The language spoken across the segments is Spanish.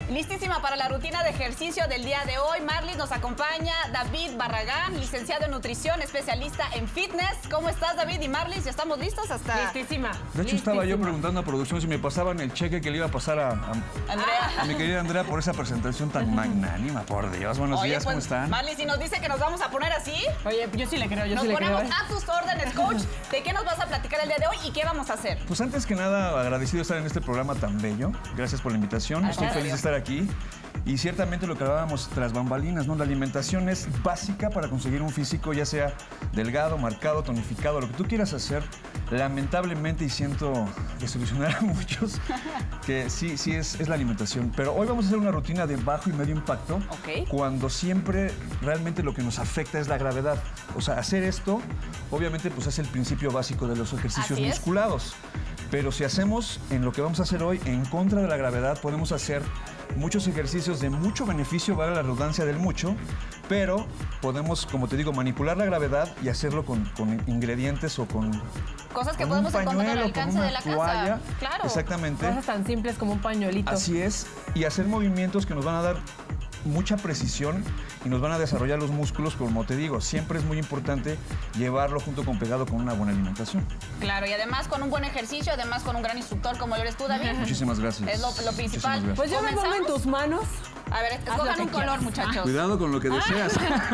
Listísima para la rutina de ejercicio del día de hoy. Marlis, nos acompaña David Barragán, licenciado en nutrición, especialista en fitness. ¿Cómo estás, David y Marlis? ¿Ya estamos listos? Listísima. De hecho, estaba yo preguntando a producción si me pasaban el cheque que le iba a pasar a mi querida Andrea por esa presentación tan magnánima. Por Dios, buenos días, ¿cómo están? Marlis, si nos dice que nos vamos a poner así. Oye, yo sí le creo, Nos ponemos a tus órdenes, coach. ¿De qué nos vas a platicar el día de hoy y qué vamos a hacer? Pues antes que nada, agradecido de estar en este programa tan bello. Gracias por la invitación. Estoy feliz de estar aquí. Y ciertamente lo que hablábamos tras bambalinas, ¿no? La alimentación es básica para conseguir un físico, ya sea delgado, marcado, tonificado, lo que tú quieras hacer. Lamentablemente, y siento desilusionar a muchos, que sí es la alimentación. Pero hoy vamos a hacer una rutina de bajo y medio impacto, cuando siempre realmente lo que nos afecta es la gravedad. O sea, hacer esto, obviamente, pues es el principio básico de los ejercicios musculados. Pero si hacemos en lo que vamos a hacer hoy en contra de la gravedad, podemos hacer muchos ejercicios de mucho beneficio, vale la redundancia del mucho, pero podemos, como te digo, manipular la gravedad y hacerlo con ingredientes o con cosas que podemos encontrar al alcance de la casa. Claro. Exactamente. Cosas tan simples como un pañuelito. Así es, y hacer movimientos que nos van a dar mucha precisión y nos van a desarrollar los músculos, como te digo, siempre es muy importante llevarlo junto con pegado con una buena alimentación. Claro, y además con un buen ejercicio, además con un gran instructor como lo eres tú, David. Muchísimas gracias. Es lo principal. Pues yo me pongo en tus manos. A ver, escojan un color, muchachos. Cuidado con lo que deseas.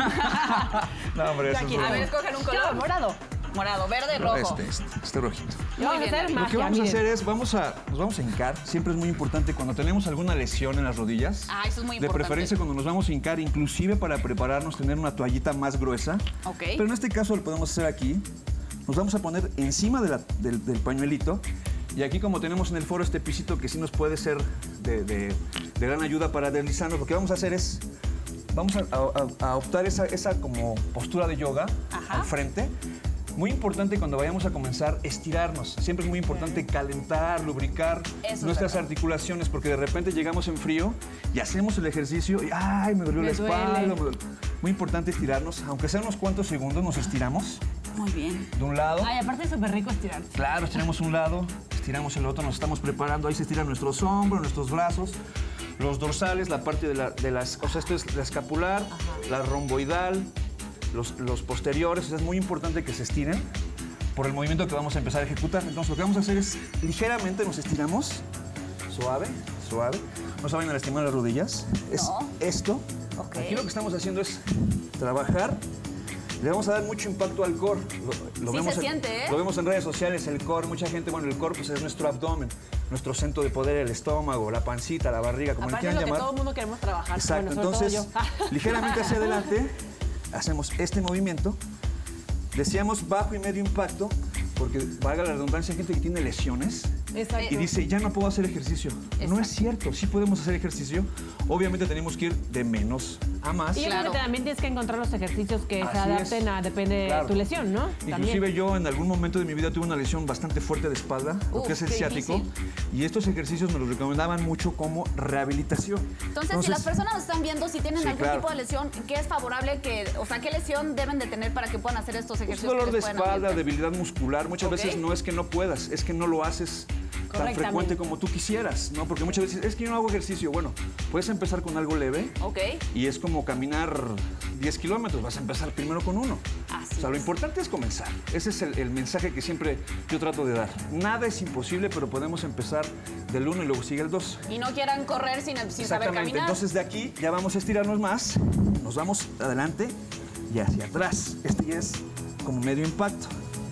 No, hombre, eso es a ver, escojan un color. Morado. Morado, verde, rojo. Este rojito. Vamos a hacer magia, Lo que vamos a hacer es, nos vamos a hincar. Siempre es muy importante cuando tenemos alguna lesión en las rodillas. Ah, eso es muy importante. De preferencia cuando nos vamos a hincar, inclusive para prepararnos, tener una toallita más gruesa. Ok. Pero en este caso lo podemos hacer aquí. Nos vamos a poner encima del pañuelito. Y aquí, como tenemos en el foro este pisito que sí nos puede ser de gran ayuda para deslizarnos, lo que vamos a hacer es, vamos a optar esa como postura de yoga al frente. Muy importante cuando vayamos a comenzar, estirarnos. Siempre es muy importante calentar, lubricar nuestras articulaciones, porque de repente llegamos en frío y hacemos el ejercicio y ¡ay, me dolió la espalda! Muy importante estirarnos, aunque sean unos cuantos segundos, nos estiramos. Muy bien. De un lado. Ay, aparte es súper rico estirarse. Claro, estiramos un lado, estiramos el otro, nos estamos preparando. Ahí se estiran nuestros hombros, nuestros brazos, los dorsales, la parte de las... O sea, esto es la escapular, la romboidal, los posteriores. Es muy importante que se estiren por el movimiento que vamos a empezar a ejecutar. Entonces, lo que vamos a hacer es ligeramente nos estiramos, suave, suave. No se vayan a lastimar las rodillas. Es esto. Aquí lo que estamos haciendo es trabajar. Le vamos a dar mucho impacto al core. Lo vemos en redes sociales, el core. Mucha gente, bueno, el core pues, es nuestro abdomen, nuestro centro de poder, el estómago, la pancita, la barriga, como le quieran llamar. Que todo el mundo queremos trabajar. Exacto. Bueno, entonces, ligeramente hacia adelante, hacemos este movimiento. Decíamos bajo y medio impacto, porque valga la redundancia, hay gente que tiene lesiones. Exacto. Y dice, ya no puedo hacer ejercicio. No es cierto, sí podemos hacer ejercicio. Obviamente tenemos que ir de menos a más. Y también tienes que encontrar los ejercicios que se adapten depende de tu lesión, ¿no? Inclusive yo en algún momento de mi vida tuve una lesión bastante fuerte de espalda, lo que es el ciático. Y estos ejercicios me los recomendaban mucho como rehabilitación. Entonces, si las personas nos están viendo, si tienen algún tipo de lesión, ¿qué es favorable o sea, qué lesión deben de tener para que puedan hacer estos ejercicios? Dolor de espalda, debilidad muscular. Muchas veces no es que no puedas, es que no lo haces tan frecuente como tú quisieras, ¿no? Porque muchas veces es que yo no hago ejercicio. Bueno, puedes empezar con algo leve. Y es como caminar 10 kilómetros. Vas a empezar primero con uno. O sea, lo importante es comenzar. Ese es el mensaje que siempre yo trato de dar. Nada es imposible, pero podemos empezar del 1 y luego sigue el 2. Y no quieran correr sin saber caminar. Entonces de aquí ya vamos a estirarnos más. Nos vamos adelante y hacia atrás. Este ya es como medio impacto.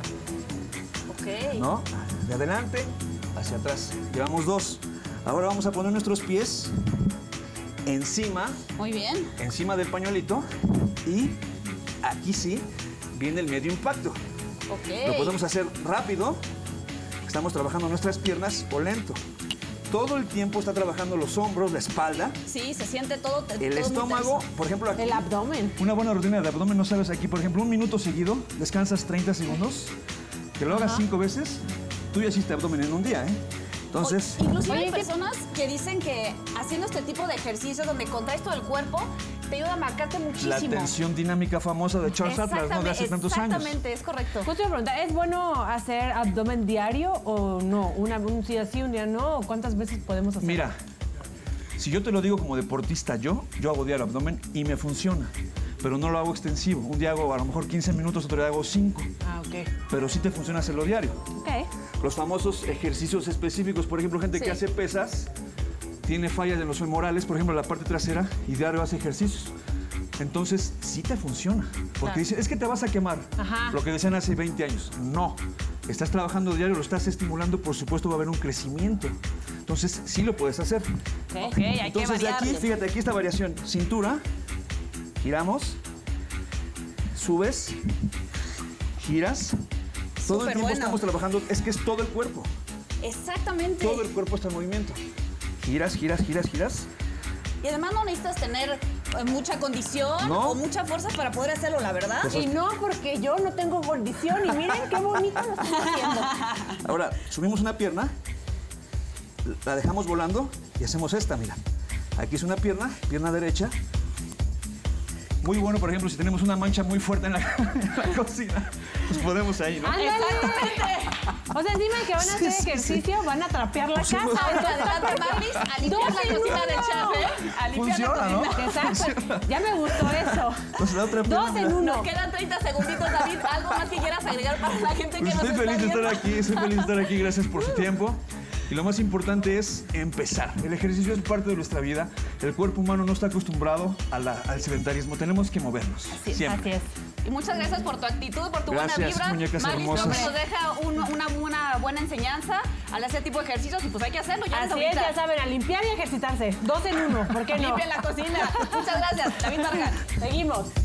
¿No? De adelante hacia atrás. Llevamos 2. Ahora vamos a poner nuestros pies encima. Muy bien. Encima del pañuelito. Y aquí sí viene el medio impacto. Lo podemos hacer rápido. Estamos trabajando nuestras piernas o lento. Todo el tiempo está trabajando los hombros, la espalda. Sí, se siente todo. El estómago, por ejemplo, aquí. El abdomen. Una buena rutina de abdomen, no sabes, aquí, por ejemplo, 1 minuto seguido, descansas 30 segundos. Que lo hagas 5 veces, tú ya hiciste abdomen en un día, ¿eh? Entonces... Inclusive hay personas que dicen que haciendo este tipo de ejercicios donde contraes todo el cuerpo, te ayuda a marcarte muchísimo. La tensión dinámica famosa de Charles Atlas, ¿no? De hace tantos años. Exactamente, es correcto. Justo me pregunta, ¿es bueno hacer abdomen diario o no? Un día sí, un día no. ¿Cuántas veces podemos hacerlo? Mira, Si yo te lo digo como deportista, yo hago diario abdomen y me funciona. Pero no lo hago extensivo. Un día hago a lo mejor 15 minutos, otro día hago 5. Ah, ok. Pero sí te funciona hacerlo diario. Ok. Los famosos ejercicios específicos, por ejemplo, gente que hace pesas, tiene fallas en los femorales, por ejemplo, en la parte trasera, y diario hace ejercicios. Entonces, sí te funciona. Porque dicen, es que te vas a quemar. Ajá. Lo que decían hace 20 años. No. Estás trabajando diario, lo estás estimulando, por supuesto va a haber un crecimiento. Entonces, sí lo puedes hacer. Ok, hay que Entonces, de aquí, fíjate, aquí esta variación. Cintura, giramos, subes, giras. Todo el tiempo estamos trabajando, es que es todo el cuerpo. Exactamente. Todo el cuerpo está en movimiento. Giras, giras, giras, giras. Y además no necesitas tener mucha condición o mucha fuerza para poder hacerlo, la verdad. Y no, porque yo no tengo condición y miren qué bonito lo estoy haciendo. Ahora, subimos una pierna, la dejamos volando y hacemos esta, mira. Aquí es una pierna derecha. Muy bueno, por ejemplo, si tenemos una mancha muy fuerte en la cocina, pues podemos ahí, ¿no? Exactamente. O sea, encima de que van a hacer ejercicio, van a trapear la casa. Adelante, Marlis, a limpiar la cocina del chef, ¿eh? A limpiar Funciona, la cocina. ¿no? Exacto. Ya me gustó eso. Entonces, la otra pierna, 2 en 1. Nos quedan 30 segunditos, David. ¿Algo más que quieras agregar para la gente que Pues nos estoy está feliz de viendo? estar aquí, estoy feliz de estar aquí, gracias por su tiempo. Y lo más importante es empezar. El ejercicio es parte de nuestra vida. El cuerpo humano no está acostumbrado al sedentarismo. Tenemos que movernos. Siempre. Así es. Y muchas gracias por tu actitud, por tu buena vibra. Muñecas Marlis hermosas. siempre nos deja una buena enseñanza al hacer tipo de ejercicios y pues hay que hacerlo. Ya Así es, ya saben, a limpiar y ejercitarse. 2 en 1, ¿por qué no? Limpia la cocina. Muchas gracias, David Barragán. Seguimos.